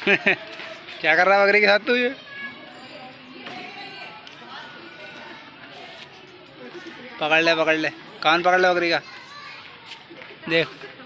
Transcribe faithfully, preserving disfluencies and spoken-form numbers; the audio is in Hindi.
क्या कर रहा है बकरी के साथ तू ये? पकड़ ले पकड़ ले, कान पकड़ ले बकरी का, देख।